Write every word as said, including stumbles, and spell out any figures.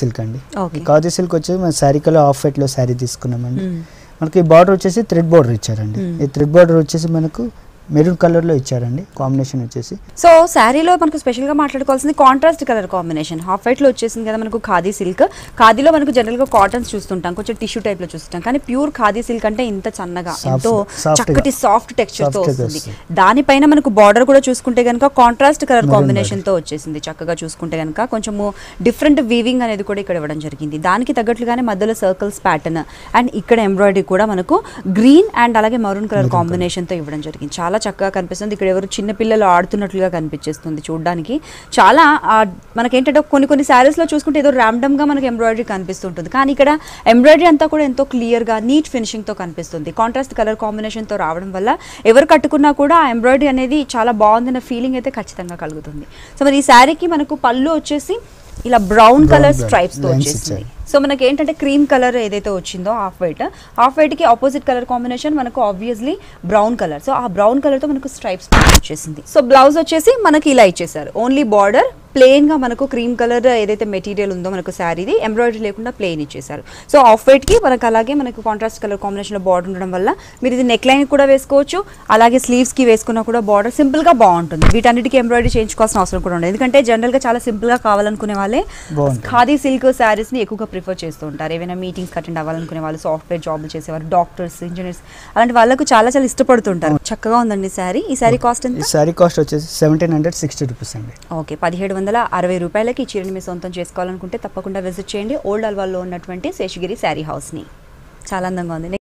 Silk అండి. Khadi silk వచ్చేసి మన శారీ కలర్ ఆఫ్ వైట్ లో శారీ తీసుకున్నామండి. మనకి బార్డర్ వచ్చేసి థ్రెడ్ బార్డర్ ఇచ్చారండి. ఈ థ్రెడ్ బార్డర్ వచ్చేసి మనకు మెరూన్ కలర్ లో ఇచ్చారండి కాంబినేషన్ వచ్చేసి. సో శారీలో మనకు స్పెషల్ గా మాట్లాడుకోవాల్సింది contrast colour combination. Half white లో వచ్చేసింది కదా మనకు ఖాదీ సిల్క్. ఖాదీలో మనకు జనరల్ గా కాటన్స్ చూస్తుంటాం, కొంచెం టిష్యూ టైప్ లో చూస్తుంటాం, కానీ ప్యూర్ ఖాదీ సిల్క్ అంటే ఇంత చన్నగా ఎంతో చక్కటి సాఫ్ట్ టెక్స్చర్ తో వస్తుంది. దానిపైన మనకు బార్డర్ కూడా చూసుకుంటే కనుక కాంట్రాస్ట్ కలర్ కాంబినేషన్ తో వచ్చేసింది. చక్కగా చూసుకుంటే కనుక కొంచెము డిఫరెంట్ వీవింగ్ అనేది కూడా ఇక్కడ ఇవ్వడం జరిగింది. దానికి తగ్గట్లుగానే మధ్యలో సర్కిల్స్ ప్యాటర్న్ అండ్ ఇక్కడ ఎంబ్రాయిడరీ కూడా మనకు గ్రీన్ అండ్ అలాగే మరూన్ కలర్ కాంబినేషన్ తో ఇవ్వడం జరిగింది. చాలా చక్కగా కనిపిస్తుంది. ఇక్కడ ఎవరు చిన్న పిల్లలు ఆడుతున్నట్లుగా కనిపించేస్తుంది చూడడానికి. చాలా మనకేంటంటే కొన్ని కొన్ని శారీస్ లో చూసుకుంటే ఏదో ర్యాండమ్ గా మనకి ఎంబ్రాయిడరీ కనిపిస్తుంటుంది, కానీ ఇక్కడ ఎంబ్రాయిడరీ అంతా కూడా ఎంతో క్లియర్ గా నీట్ ఫినిషింగ్ తో కనిపిస్తుంది. కాంట్రాస్ట్ కలర్ కాంబినేషన్ తో రావడం వల్ల ఎవరు కట్టుకున్నా కూడా ఆ ఎంబ్రాయిడరీ అనేది చాలా బాగుందన్న ఫీలింగ్ అయితే ఖచ్చితంగా కలుగుతుంది. సో మరి ఈ శారీకి మనకు పళ్ళు వచ్చేసి ఇలా బ్రౌన్ కలర్ స్ట్రైప్స్ తో వచ్చేసింది. సో మనకి ఏంటంటే క్రీమ్ కలర్ ఏదైతే వచ్చిందో హాఫ్ వైట్, హాఫ్ వైట్ కి ఆపోజిట్ కలర్ కాంబినేషన్ మనకు ఆబ్వియస్లీ బ్రౌన్ కలర్. సో ఆ బ్రౌన్ కలర్ తో మనకు స్ట్రైప్స్ వచ్చేసింది. సో బ్లౌజ్ వచ్చేసి మనకి ఇలా ఇచ్చేసారు. ఓన్లీ బార్డర్ ప్లెయిన్ గా మనకు క్రీమ్ కలర్ ఏదైతే మెటీరియల్ ఉందో మనకు శారీది ఎంబ్రాయిడరీ లేకుండా ప్లెయిన్ ఇచ్చేసారు. సో ఆఫ్ వైట్ కి మనకు అలాగే మనకు కాంట్రాస్ట్ కలర్ కాంబినేషన్ లో బార్డర్ ఉండడం వల్ల మీరు ఇది నెక్ లైన్ కూడా వేసుకోవచ్చు, అలాగే స్లీవ్స్ కి వేసుకున్నా కూడా బార్డర్ సింపుల్ గా బాగుంటుంది. వీటన్నిటికీ ఎంబ్రాయిడరీ చేయించుకోవాల్సిన అవసరం కూడా ఉండదు, ఎందుకంటే జనరల్ గా చాలా సింపుల్ గా కావాలనుకునే వాళ్ళే ఖాదీ సిల్క్ శారీస్ ని ఎక్కువగా ప్రిఫర్ చేస్తూ ఉంటారు. ఏమైనా మీటింగ్స్ అటెండ్ అవ్వాలనుకునే వాళ్ళు, సాఫ్ట్వేర్ జాబ్లు చేసేవారు, డాక్టర్స్, ఇంజనీర్స్, అలాంటి వాళ్ళకు చాలా చాలా ఇష్టపడుతుంటారు. చక్కగా ఉందండి శారీ. ఈ శారీ కాస్ట్ ఎంత? శారీ కాస్ట్ వచ్చేసి సెవెంటీన్ హండ్రెడ్ సిక్స్టీ రూపీస్ అండి. ఓకే, పదిహేడు వందల అరవై రూపాయలకి ఈ చీరని మీ సొంతం చేసుకోవాలనుకుంటే తప్పకుండా విజిట్ చేయండి ఓల్డ్ అల్వాల్లో ఉన్నటువంటి శేషగిరి శారీ హౌస్ ని. చాలా అందంగా ఉంది.